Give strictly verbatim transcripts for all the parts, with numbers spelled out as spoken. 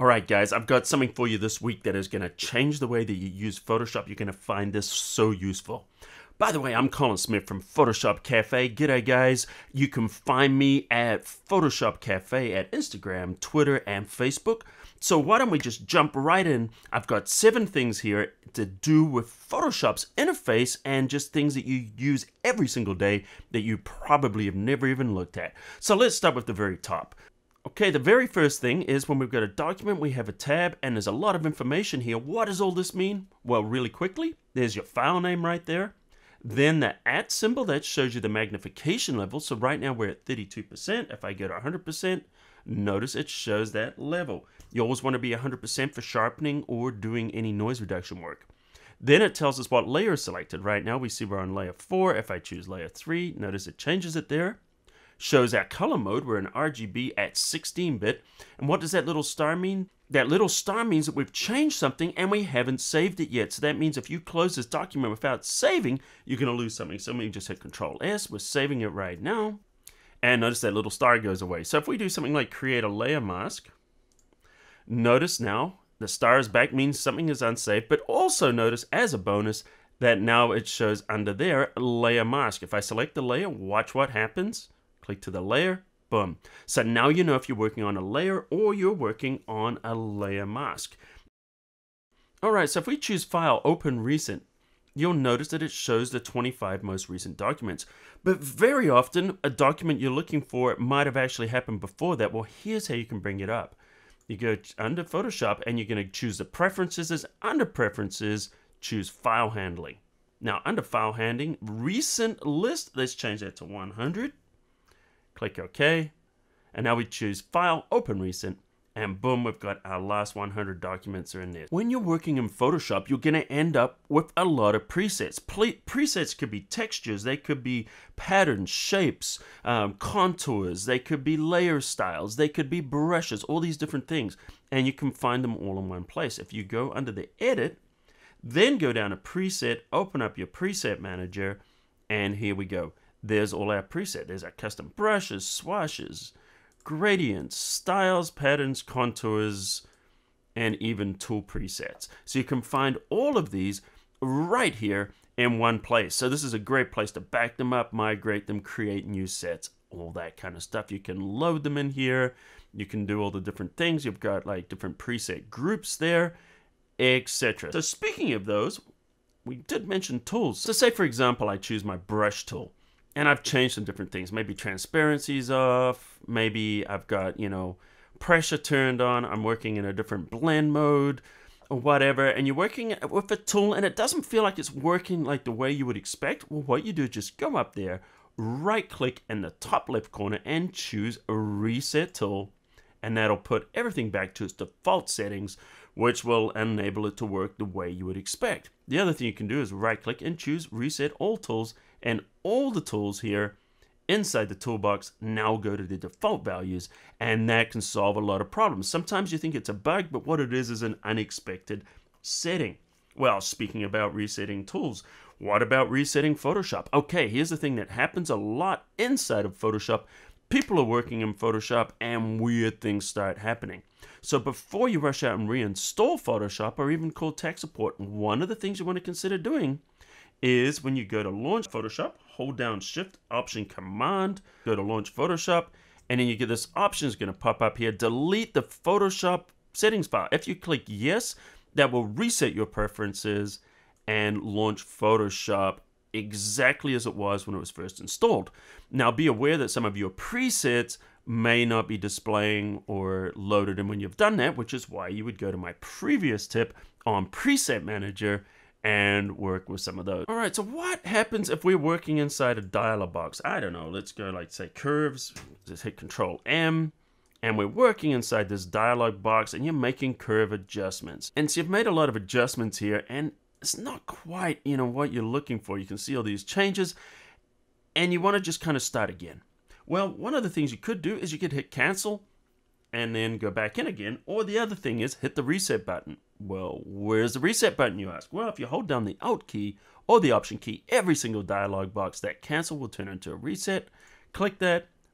Alright guys, I've got something for you this week that is going to change the way that you use Photoshop. You're going to find this so useful. By the way, I'm Colin Smith from Photoshop Cafe. G'day guys. You can find me at Photoshop Cafe at Instagram, Twitter, and Facebook. So why don't we just jump right in. I've got seven things here to do with Photoshop's interface and just things that you use every single day that you probably have never even looked at. So let's start with the very top. Okay, the very first thing is when we've got a document, we have a tab, and there's a lot of information here. What does all this mean? Well, really quickly, there's your file name right there. Then the at symbol, that shows you the magnification level. So right now we're at thirty-two percent. If I go to one hundred percent, notice it shows that level. You always want to be one hundred percent for sharpening or doing any noise reduction work. Then it tells us what layer is selected. Right now we see we're on layer four. If I choose layer three, notice it changes it there. Shows our color mode. We're in R G B at sixteen bit. And what does that little star mean? That little star means that we've changed something and we haven't saved it yet. So that means if you close this document without saving, you're going to lose something. So we just hit Control S. We're saving it right now. And notice that little star goes away. So if we do something like create a layer mask, notice now the star is back, means something is unsaved. But also notice as a bonus that now it shows under there layer mask. If I select the layer, watch what happens. Click to the layer, boom. So now you know if you're working on a layer or you're working on a layer mask. Alright, so if we choose File, Open Recent, you'll notice that it shows the twenty-five most recent documents. But very often, a document you're looking for might have actually happened before that. Well, here's how you can bring it up. You go under Photoshop and you're going to choose the Preferences. As under Preferences, choose File Handling. Now, under File Handling, Recent List, let's change that to one hundred. Click OK, and now we choose File, Open Recent, and boom, we've got our last one hundred documents are in there. When you're working in Photoshop, you're going to end up with a lot of presets. Pre presets could be textures, they could be patterns, shapes, um, contours, they could be layer styles, they could be brushes, all these different things, and you can find them all in one place. If you go under the Edit, then go down to Preset, open up your Preset Manager, and here we go. There's all our preset. There's our custom brushes, swashes, gradients, styles, patterns, contours, and even tool presets. So you can find all of these right here in one place. So this is a great place to back them up, migrate them, create new sets, all that kind of stuff. You can load them in here. You can do all the different things. You've got like different preset groups there, et cetera. So speaking of those, we did mention tools. So say, for example, I choose my brush tool. And I've changed some different things. Maybe transparency's off. Maybe I've got, you know, pressure turned on. I'm working in a different blend mode or whatever. And you're working with a tool and it doesn't feel like it's working like the way you would expect. Well, what you do is just go up there, right click in the top left corner and choose a Reset Tool. And that'll put everything back to its default settings, which will enable it to work the way you would expect. The other thing you can do is right click and choose Reset All Tools, and all the tools here inside the toolbox now go to the default values, and that can solve a lot of problems. Sometimes you think it's a bug, but what it is is an unexpected setting. Well, speaking about resetting tools, what about resetting Photoshop? Okay, here's the thing that happens a lot inside of Photoshop. People are working in Photoshop and weird things start happening. So before you rush out and reinstall Photoshop or even call tech support, one of the things you want to consider doing is when you go to launch Photoshop, hold down Shift, Option, Command, go to launch Photoshop, and then you get this option is going to pop up here, delete the Photoshop settings file. If you click yes, that will reset your preferences and launch Photoshop exactly as it was when it was first installed. Now be aware that some of your presets may not be displaying or loaded in when you've done that, which is why you would go to my previous tip on Preset Manager and work with some of those. All right, so what happens if we're working inside a dialog box? I don't know, let's go like say curves, just hit Control M, and we're working inside this dialog box and you're making curve adjustments. And so you've made a lot of adjustments here and it's not quite, you know, what you're looking for. You can see all these changes and you want to just kind of start again. Well, one of the things you could do is you could hit cancel and then go back in again. Or the other thing is hit the reset button. Well, where's the reset button, you ask? Well, if you hold down the Alt key or the Option key, every single dialog box, that cancel will turn into a reset. Click that,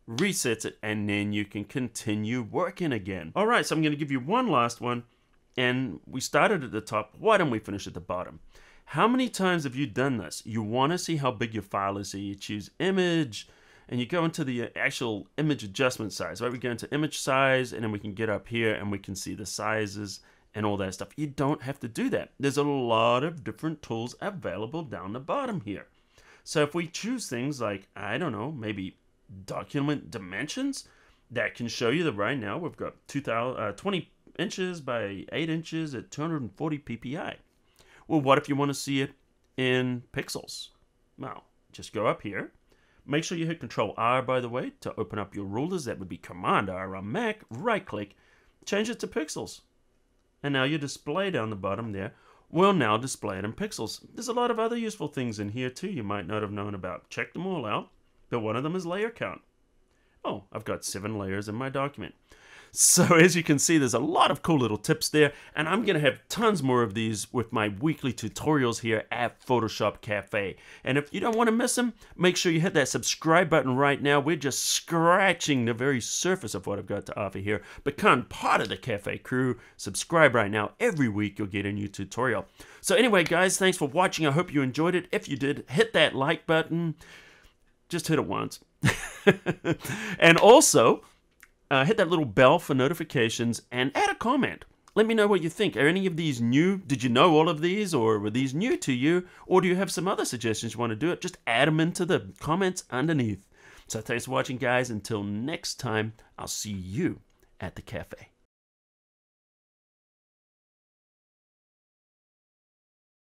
resets it, and then you can continue working again. All right, so I'm going to give you one last one, and we started at the top. Why don't we finish at the bottom? How many times have you done this? You want to see how big your file is, so you choose image, and you go into the actual image adjustment size, right? We go into image size, and then we can get up here, and we can see the sizes and all that stuff. You don't have to do that. There's a lot of different tools available down the bottom here. So if we choose things like, I don't know, maybe document dimensions, that can show you that right now we've got two thousand, uh, twenty inches by eight inches at two hundred forty P P I. Well, what if you want to see it in pixels? Well, just go up here. Make sure you hit Control R, by the way, to open up your rulers. That would be Command R on Mac. Right click, change it to pixels. And now your display down the bottom there will now display it in pixels. There's a lot of other useful things in here too you might not have known about. Check them all out. But one of them is layer count. Oh, I've got seven layers in my document. So as you can see, there's a lot of cool little tips there, and I'm going to have tons more of these with my weekly tutorials here at Photoshop Cafe. And if you don't want to miss them, make sure you hit that subscribe button right now. We're just scratching the very surface of what I've got to offer here. Become part of the Cafe crew. Subscribe right now. Every week you'll get a new tutorial. So anyway, guys, thanks for watching. I hope you enjoyed it. If you did, hit that like button. Just hit it once. And also, Uh, hit that little bell for notifications and add a comment. Let me know what you think. Are any of these new? Did you know all of these, or were these new to you? Or do you have some other suggestions you want to do it? Just add them into the comments underneath. So thanks for watching, guys. Until next time, I'll see you at the cafe.